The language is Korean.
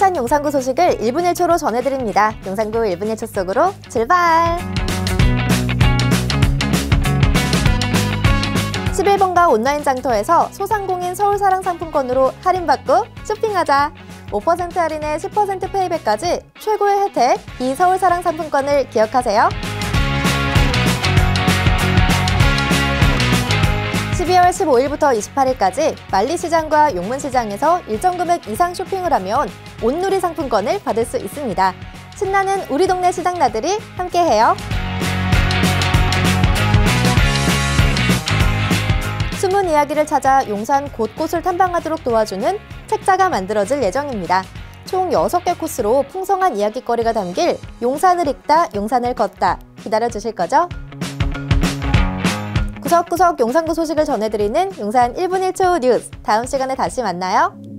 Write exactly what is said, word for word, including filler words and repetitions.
알찬 용산구 소식을 일 분 일 초로 전해드립니다. 용산구 일 분 일 초 속으로 출발! 십일 번가 온라인 장터에서 소상공인 서울사랑 상품권으로 할인받고 쇼핑하자! 오 퍼센트 할인에 십 퍼센트 페이백까지 최고의 혜택, 이 서울사랑 상품권을 기억하세요. 십이월 십오일부터 이십팔일까지 만리시장과 용문시장에서 일정 금액 이상 쇼핑을 하면 온누리 상품권을 받을 수 있습니다. 신나는 우리 동네 시장 나들이 함께해요. 숨은 이야기를 찾아 용산 곳곳을 탐방하도록 도와주는 책자가 만들어질 예정입니다. 총 여섯 개 코스로 풍성한 이야깃거리가 담길 용산을 읽다, 용산을 걷다 기다려주실 거죠? 구석구석 용산구 소식을 전해드리는 용산 일 분 일 초 뉴스, 다음 시간에 다시 만나요.